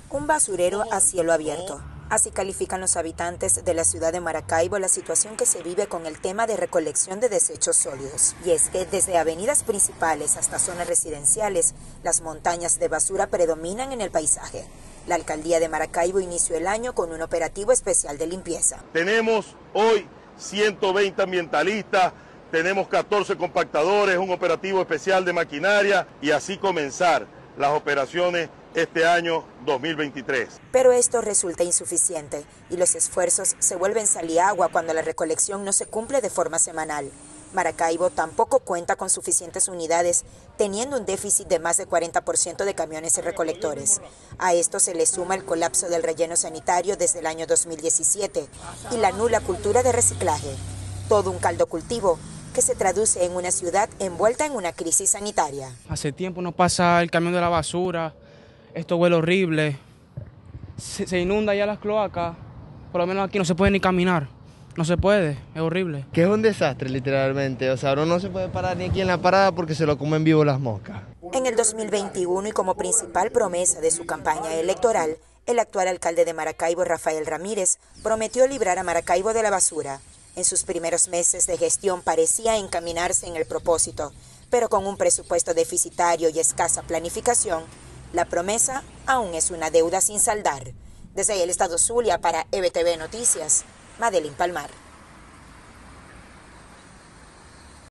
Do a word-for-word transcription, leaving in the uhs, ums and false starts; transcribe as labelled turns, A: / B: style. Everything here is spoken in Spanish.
A: Un basurero a cielo abierto. Así califican los habitantes de la ciudad de Maracaibo la situación que se vive con el tema de recolección de desechos sólidos. Y es que desde avenidas principales hasta zonas residenciales, las montañas de basura predominan en el paisaje. La alcaldía de Maracaibo inició el año con un operativo especial de limpieza.
B: Tenemos hoy ciento veinte ambientalistas, tenemos catorce compactadores, un operativo especial de maquinaria y así comenzar las operaciones este año dos mil veintitrés.
A: Pero esto resulta insuficiente y los esfuerzos se vuelven sal y agua cuando la recolección no se cumple de forma semanal. Maracaibo tampoco cuenta con suficientes unidades, teniendo un déficit de más de cuarenta por ciento de camiones y recolectores. A esto se le suma el colapso del relleno sanitario desde el año dos mil diecisiete y la nula cultura de reciclaje. Todo un caldo cultivo que se traduce en una ciudad envuelta en una crisis sanitaria.
C: Hace tiempo no pasa el camión de la basura, esto huele horrible, se, se inunda ya las cloacas, por lo menos aquí no se puede ni caminar, no se puede, es horrible.
D: Que es un desastre literalmente, o sea, uno no se puede parar ni aquí en la parada porque se lo comen vivo las moscas.
A: En el dos mil veintiuno y como principal promesa de su campaña electoral, el actual alcalde de Maracaibo, Rafael Ramírez, prometió librar a Maracaibo de la basura. En sus primeros meses de gestión parecía encaminarse en el propósito, pero con un presupuesto deficitario y escasa planificación, la promesa aún es una deuda sin saldar. Desde el estado Zulia para E B T V Noticias, Madeline Palmar.